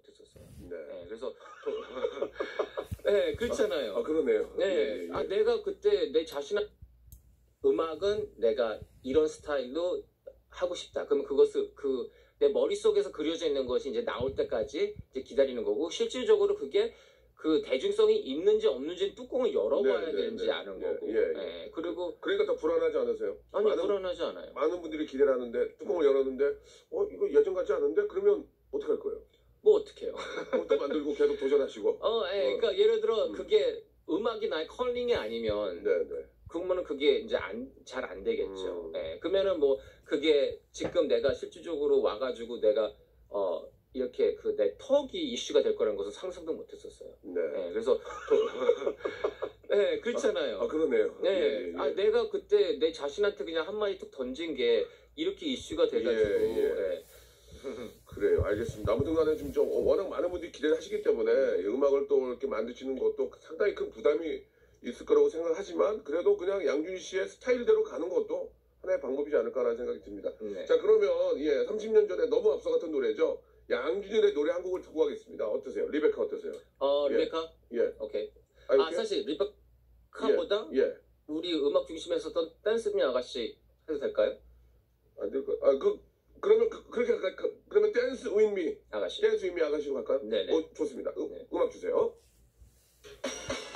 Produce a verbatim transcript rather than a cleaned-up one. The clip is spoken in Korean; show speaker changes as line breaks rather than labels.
못했었어요.
네.
네, 그래서 네, 그렇잖아요.
아, 그러네요.
네,
예, 예, 예.
아 내가 그때 내 자신한 음악은 내가 이런 스타일로 하고 싶다. 그러면 그것을 그 내 머릿속에서 그려져 있는 것이 이제 나올 때까지 이제 기다리는 거고, 실질적으로 그게 그 대중성이 있는지 없는지 뚜껑을 열어봐야
네, 네,
되는지
네.
아는
예,
거고.
예, 예.
네, 그리고
그러니까 더 불안하지 않으세요?
아니
많은,
불안하지 않아요.
많은 분들이 기대를 하는데 뚜껑을 열었는데 어 이거 예전 같지 않은데 그러면 어떻게 할 거예요?
뭐 어떡해요.
또 만들고 계속 도전하시고.
어, 예,
어.
그러니까 예를 들어
음.
그게 음악이 나의 컬링이 아니면
네, 네.
그러면은 그게 이제 안, 잘 안 되겠죠.
음.
예, 그러면은 뭐 그게 지금 내가 실질적으로 와가지고 내가 어 이렇게 그 내 턱이 이슈가 될 거라는 것은 상상도 못했었어요.
네.
예, 그래서 예, 그렇잖아요.
아, 그러네요.
네,
예, 예, 예.
아 내가 그때 내 자신한테 그냥 한마디 툭 던진 게 이렇게 이슈가 돼가지고.
예, 예.
예.
그래요. 알겠습니다. 아무튼 간에 지금 좀 워낙 많은 분들이 기대를 하시기 때문에 음악을 또 이렇게 만드시는 것도 상당히 큰 부담이 있을 거라고 생각하지만, 그래도 그냥 양준희 씨의 스타일대로 가는 것도 하나의 방법이지 않을까라는 생각이 듭니다.
네.
자, 그러면 예, 삼십 년 전에 너무 앞서갔던 노래죠. 양준일의 노래 한 곡을 듣고 가겠습니다. 어떠세요? 리베카 어떠세요?
어,
예.
리베카?
예.
오케이.
아,
아,
이렇게?
사실 리베카보다
예. 예.
우리 음악 중심에 썼던 댄스미 아가씨 해도 될까요?
안 될 거. 아, 그 그러면 그, 그렇게 할까요? 그, 그러면 댄스 윈미
아가씨.
댄스 윈미 아가씨로 갈까요?
네네.
어, 좋습니다. 음,
네.
음악 주세요.